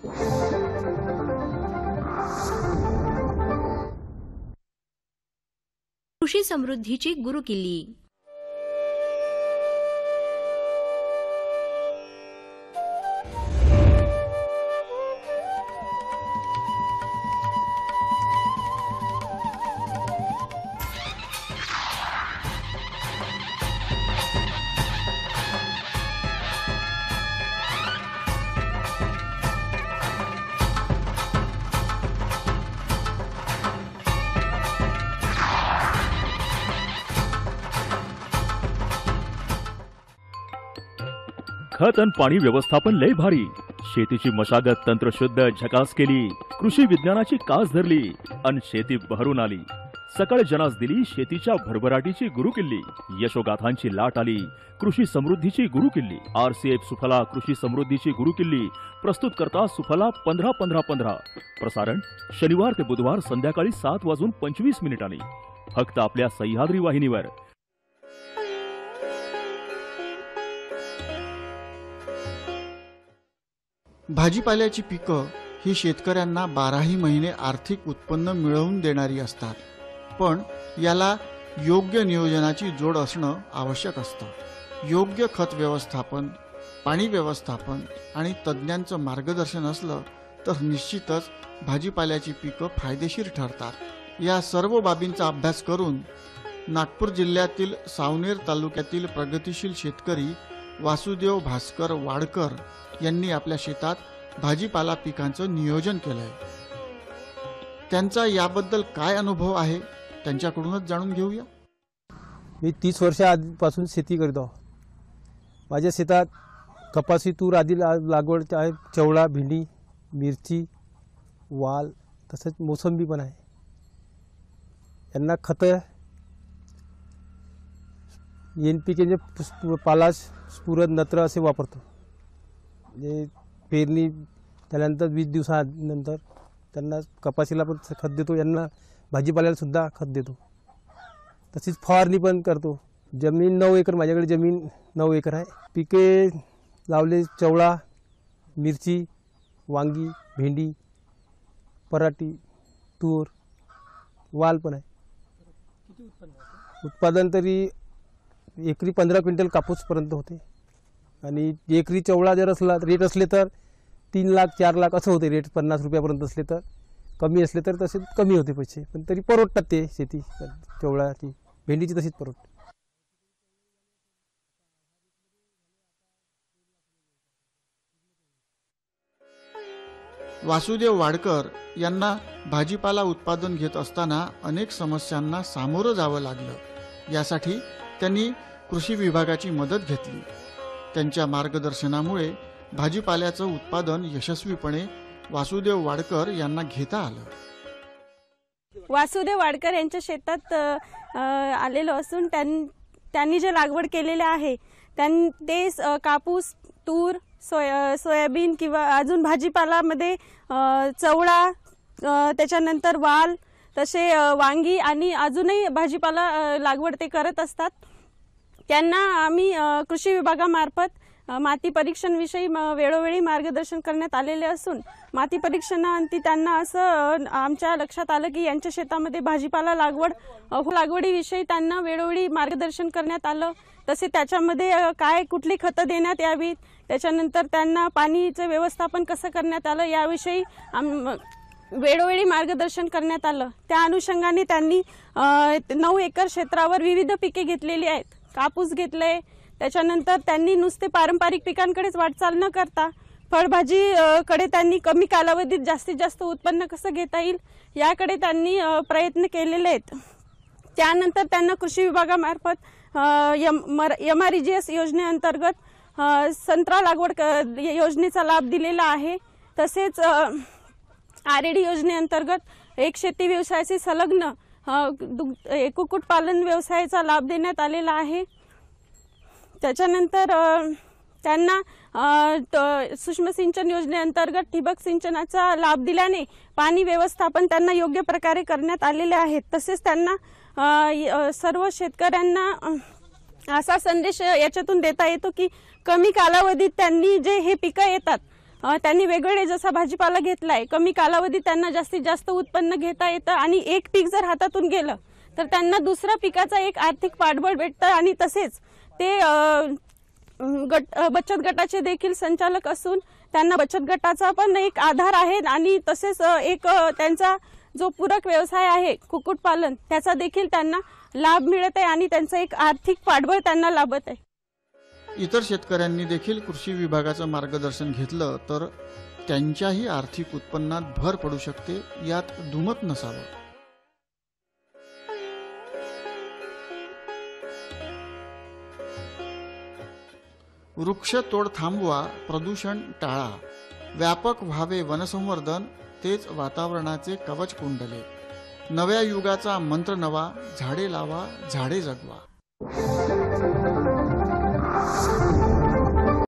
कृषी समृद्धीची गुरुकिल्ली. खत आणि पाणी व्यवस्थापन लय भारी. शेतीची मशागत तंत्रशुद्ध झकास केली. कृषी विज्ञानाची कास धरली आणि शेती बहरून आली. सकळ जनास दिली शेतीच्या भरभराटीची गुरुकिल्ली. यशोगाथांची लाट आली. कृषी समृद्धीची गुरुकिल्ली. RCF सुफला कृषी समृद्धीची गुरुकिल्ली प्रस्तुत करता सुफला 15-15-15. प्रसारण शनिवार ते बुधवार संध्याकाळी 7:25 फक्त आपल्या सह्याद्री वाहिनीवर. भाजीपाल्याची पिकं ही शेतकऱ्यांना 12ही महिने आर्थिक उत्पन्न मिळवून देणारी असतात, पण याला योग्य नियोजनाची जोड असणं आवश्यक असतं. योग्य खत व्यवस्थापन, पाणी व्यवस्थापन आणि तज्ज्ञांचं मार्गदर्शन असलं तर निश्चितच भाजीपाल्याची पिकं फायदेशीर ठरतात. या सर्व बाबींचा अभ्यास करून नागपूर जिल्ह्यातील सावनेर तालुक्यातील प्रगतिशील शेतकरी वासुदेव भास्कर वाडकर यांनी आपल्या शेतात भाजीपाला पिकांचं नियोजन केलंय. त्यांचा याबद्दल काय अनुभव आहे त्यांच्याकडूनच जाणून घेऊया. मी 30 वर्षांपासून शेती करतो. माझ्या शेतात कपासी, तूर आदी लागवड आहे. चवळा, भेंडी, मिरची, वाल तसंच मोसंबी पण आहे. यांना खतं NPK पालाश, स्फुरद, नत्र असे वापरतो. म्हणजे पेरणी त्यानंतर 20 दिवसानंतर त्यांना कपाशीला पण खत देतो. यांना भाजीपाल्याला सुद्धा खत देतो. तशीच फवारणी पण करतो. जमीन 9 एकर, माझ्याकडे जमीन 9 एकर आहे. पिके लावले चवळा, मिरची, वांगी, भेंडी, पराठी, तूर, वाल पण आहे. उत्पादन तरी एकरी 15 क्विंटल कापूसपर्यंत होते. आणि एकरी चवळा जर असला रेट असले तर 3 लाख 4 लाख असं होते रेट. 50 रुपयापर्यंत असले तर, कमी असले तर तसे कमी होते पैसे, पण तरी परवडतात ते शेती. चवळाची, भेंडीची तशीच परवडते. वासुदेव वाडकर यांना भाजीपाला उत्पादन घेत असताना अनेक समस्यांना सामोरं जावं लागलं. यासाठी त्यांनी कृषी विभागाची मदत घेतली. त्यांच्या मार्गदर्शनामुळे भाजीपाल्याचं उत्पादन यशस्वीपणे वासुदेव वाडकर यांना घेता आलं. वासुदेव वाडकर यांच्या शेतात आलेलो असून त्यांनी जे लागवड केलेले आहे ते कापूस, तूर, सोयाबीन किंवा अजून भाजीपालामध्ये चवळा, त्याच्यानंतर वाल, तसे वांगी आणि अजूनही भाजीपाला लागवड ते करत असतात. त्यांना आम्ही कृषी विभागामार्फत माती परीक्षणाविषयी वेळोवेळी मार्गदर्शन करण्यात आलेले असून माती परीक्षणाअंती त्यांना असं आमच्या लक्षात आलं की यांच्या शेतामध्ये भाजीपाला लागवडीविषयी त्यांना वेळोवेळी मार्गदर्शन करण्यात आलं. तसे त्याच्यामध्ये काय कुठली खतं देण्यात यावीत, त्याच्यानंतर त्यांना पाणीचं व्यवस्थापन कसं करण्यात आलं याविषयी वेळोवेळी मार्गदर्शन करण्यात आलं. त्या अनुषंगाने त्यांनी 9 एकर क्षेत्रावर विविध पिके घेतलेली आहेत. कापूस घेतले, त्याच्यानंतर त्यांनी नुसते पारंपरिक पिकांकडेच वाटचाल न करता फळभाजीकडे त्यांनी कमी कालावधीत जास्तीत जास्त उत्पन्न कसं घेता येईल याकडे त्यांनी प्रयत्न केलेले आहेत. त्यानंतर त्यांना कृषी विभागामार्फत MREGS योजनेअंतर्गत संत्रा लागवड योजनेचा लाभ दिलेला आहे. तसेच RAD योजनेअंतर्गत एक शेती व्यवसायाशी संलग्न कुक्कुटपालन व्यवसायाचा लाभ देण्यात आलेला आहे. त्याच्यानंतर त्यांना सूक्ष्म सिंचन योजनेअंतर्गत ठिबक सिंचनाचा लाभ दिल्याने पाणी व्यवस्थापन त्यांना योग्य प्रकारे करण्यात आलेले आहेत. तसेच त्यांना सर्व शेतकऱ्यांना असा संदेश याच्यातून देता येतो की कमी कालावधीत त्यांनी जे हे पिकं येतात त्यांनी वेगवेगळे जसा भाजीपाला घेतलाय कमी कालावधीत त्यांना जास्तीत जास्त उत्पन्न घेता येतं आणि एक पीक जर हातातून गेलं तर त्यांना दुसऱ्या पिकाचा एक आर्थिक पाठबळ भेटतं आणि तसेच ते बचत गटाचे देखील संचालक असून त्यांना बचत गटाचा पण एक आधार आहे आणि तसेच एक त्यांचा जो पूरक व्यवसाय आहे कुक्कुटपालन त्याचा देखील त्यांना लाभ मिळत आहे आणि त्यांचं एक आर्थिक पाठबळ त्यांना लाभत आहे. इतर शेतकऱ्यांनी देखील कृषी विभागाचं मार्गदर्शन घेतलं तर त्यांच्याही आर्थिक उत्पन्नात भर पडू शकते, यात दुमत नसावं. वृक्षतोड थांबवा, प्रदूषण टाळा, व्यापक व्हावे वनसंवर्धन, तेच वातावरणाचे कवच कुंडले. नव्या युगाचा मंत्र नवा, झाडे लावा झाडे जगवा.